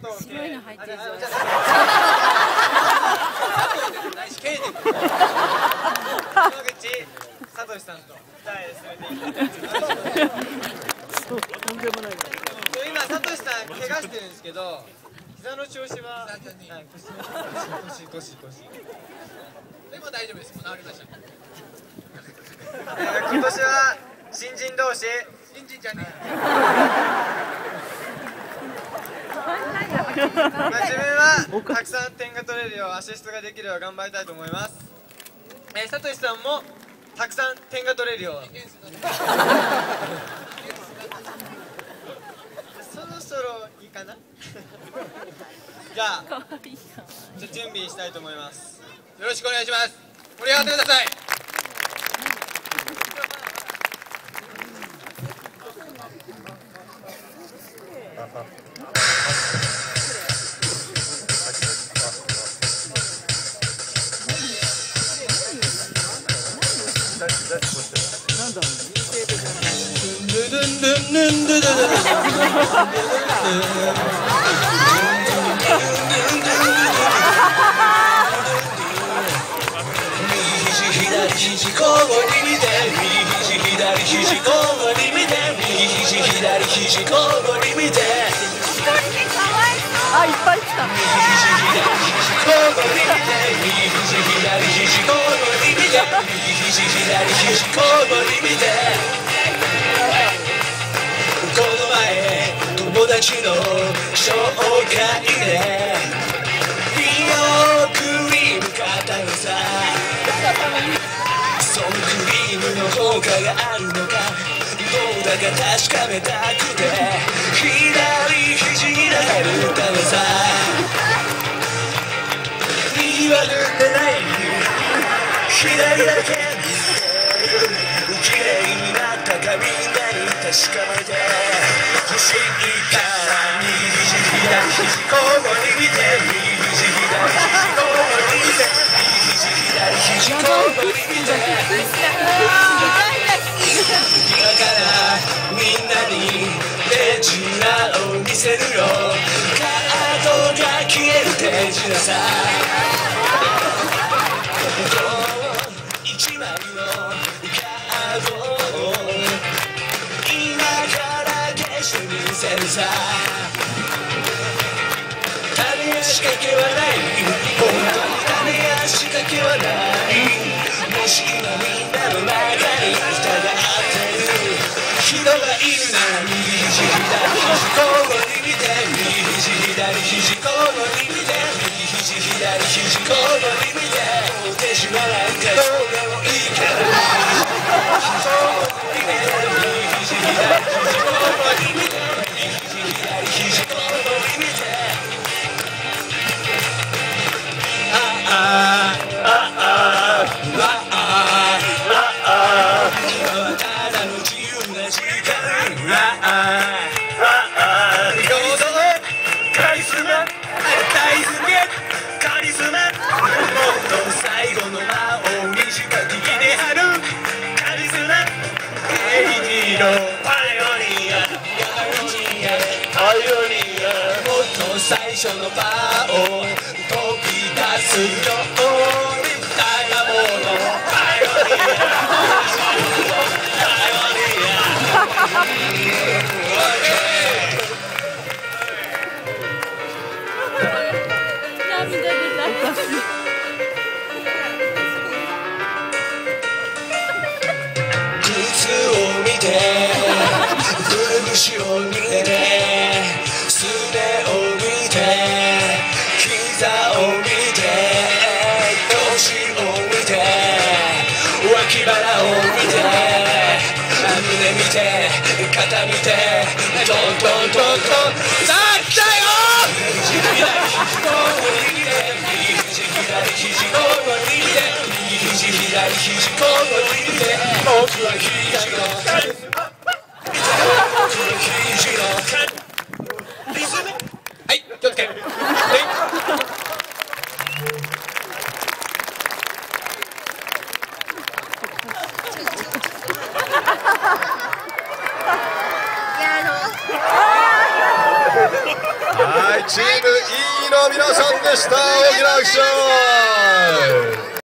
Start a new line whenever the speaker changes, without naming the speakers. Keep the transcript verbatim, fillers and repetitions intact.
白いの入ってるぞ。
山口聡さんと二人で進めていきたいと思います。
とんでもない。
今聡さん怪我してるんですけど、膝の調子は腰腰腰腰。でも大丈夫です。もう治りました。今年は新人同士。新人じゃねえ。まあ自分はたくさん点が取れるようアシストができるよう頑張りたいと思います。えー、さとしさんもたくさん点が取れるようそろそろいいかなじゃあ、じゃあ準備したいと思います。よろしくお願いします。盛り上がってください。
なんだろう。
左肘交互に見て、右肘左肘交互に見て、右肘左肘交互に見て、
あ、いっぱい来た。
右肘左肘交互に見て、右肘左肘交互に見て、右肘左肘交互に見て。この前友達の紹介で美容クリーム買ったのさ。そのクリームの効果があるのかどうだか確かめたくて左肘に塗ったのさ。右は塗ってない左だけ綺麗になったかみんなに確かめて欲しいから右肘左肘交互に見て右肘左肘交互に見て右肘左肘交互に見て今からみんなに手品を見せるよ。カードが消える手品さ。一枚のカードを今から消してみせるさ。種や仕掛けはない本当に種や仕掛けはない。もし今みんなの中に疑ってる人がいるなら右肘左肘交互に見て右肘左肘交互に見て右肘左肘交互に見て手品なんてどうでもいいから右肘左肘交互に見て右肘左肘交互に見てああああああ今はただの自由な時間ああああどうぞカリスマ大好きカリスマもっと最後の間を短く切れはるカリスマエイジのパイオニアパイオニアもっと最初の場を飛び出すようにただものパイオニアパイオニア
涙出た。
靴を見てくるぶしを見てすねを見て膝を見て腰を見て脇腹を見て胸見て肩見てトントントントンさあ来たよ右肘左肘交互に見て右肘左肘交互に見て右肘左肘交互に見て僕は肘のカリスマ僕は肘のカリスマはい気をつけはい
はい、チーム
いいの皆さんでした。大きな拍手を。